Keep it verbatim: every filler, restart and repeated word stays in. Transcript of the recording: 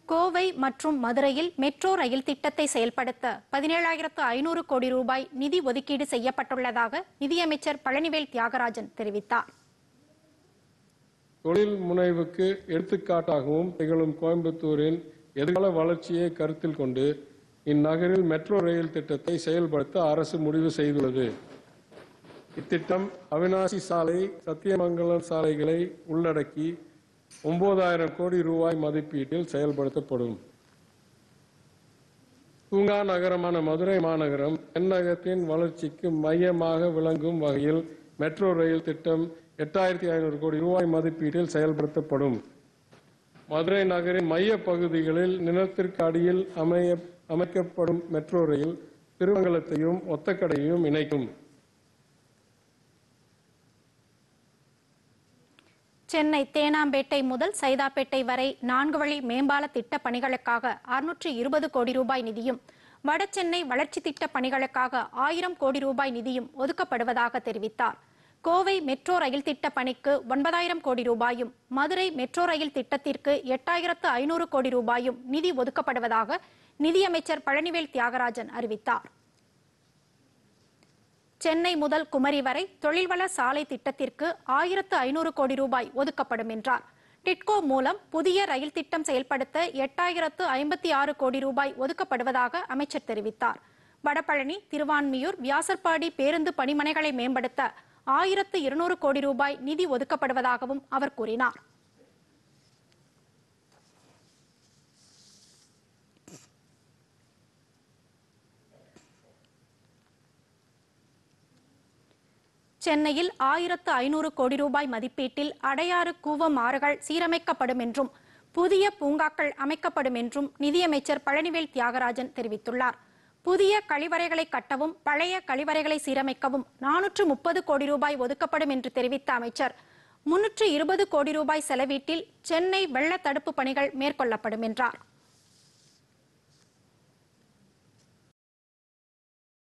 கோவை மற்றும் மதுரையில் metro rail திட்டத்தை செயல்படுத்த பதினேழாயிரத்து ஐநூறு கோடி ரூபாய் நிதி ஒதுக்கீடு செய்யப்பட்டுள்ளதாக நிதியமைச்சர் பழனிவேல் தியாகராஜன் தெரிவித்தார். தொழில் முனைவுக்கு எடுத்துக்காட்டாகவும் திகழும் கோயம்புத்தூரின் எதிர்கால வளர்ச்சியை கருத்தில் கொண்டு இந்நகரில் மெட்ரோ ரயில் திட்டத்தை செயல்படுத்த அரசு முடிவு செய்துள்ளது. இத்திட்டம் அவினாசி சாலை, சத்தியமங்கலம் சாலைகளை உள்ளடக்கி ஒன்பதாயிரம் கோடி ரூபாய் மதிப்பீட்டில் செயல்படுத்தப்படும். தூங்கா நகரமான மதுரை மாநகரம் தென்னகத்தின் வளர்ச்சிக்கு மையமாக விளங்கும் வகையில் மெட்ரோ ரயில் திட்டம் எட்டாயிரத்தி ஐநூறு கோடி ரூபாய் மதிப்பீட்டில் செயல்படுத்தப்படும். மதுரை நகரின் மைய பகுதிகளில் நிலத்திற்கு அடியில் அமைய அமைக்கப்படும் மெட்ரோ ரயில் திருமங்கலத்தையும் ஒத்தக்கடையையும் இணைக்கும். சென்னை தேனாம்பேட்டை முதல் சைதாப்பேட்டை வரை நான்கு வழி மேம்பால திட்ட பணிகளுக்காக அறுநூற்று இருபது கோடி ரூபாய் நிதியும், வடசென்னை வளர்ச்சி திட்ட பணிகளுக்காக ஆயிரம் கோடி ரூபாய் நிதியும் ஒதுக்கப்படுவதாக தெரிவித்தார். கோவை மெட்ரோ ரயில் திட்ட பணிக்கு ஒன்பதாயிரம் கோடி ரூபாயும், மதுரை மெட்ரோ ரயில் திட்டத்திற்கு எட்டாயிரத்து ஐநூறு கோடி ரூபாயும் நிதி ஒதுக்கப்படுவதாக நிதியமைச்சர் பழனிவேல் தியாகராஜன் அறிவித்தார். சென்னை முதல் குமரி வரை தொழில்வள சாலை திட்டத்திற்கு ஆயிரத்து ஐநூறு கோடி ரூபாய் ஒதுக்கப்படும் என்றார். டிட்கோ மூலம் புதிய ரயில் திட்டம் செயல்படுத்த எட்டாயிரத்து ஐம்பத்தி ஆறு கோடி ரூபாய் ஒதுக்கப்படுவதாக அமைச்சர் தெரிவித்தார். வடபழனி, திருவான்மியூர், வியாசர்பாடி பேருந்து பணிமனைகளை மேம்படுத்த ஆயிரத்து இருநூறு கோடி ரூபாய் நிதி ஒதுக்கப்படுவதாகவும் அவர் கூறினார். சென்னையில் ஆயிரத்து ஐநூறு கோடி ரூபாய் மதிப்பீட்டில் அடையாறு, கூவம் ஆறுகள் சீரமைக்கப்படும் என்றும் புதிய பூங்காக்கள் அமைக்கப்படும் என்றும் நிதியமைச்சர் பழனிவேல் தியாகராஜன் தெரிவித்துள்ளார். புதிய கழிவறைகளை கட்டவும் பழைய கழிவறைகளை சீரமைக்கவும் நானூற்று முப்பது கோடி ரூபாய் ஒதுக்கப்படும் என்று தெரிவித்த அமைச்சர், முன்னூற்று இருபது கோடி ரூபாய் செலவீட்டில் சென்னை வெள்ள தடுப்பு பணிகள் மேற்கொள்ளப்படும் என்றார்.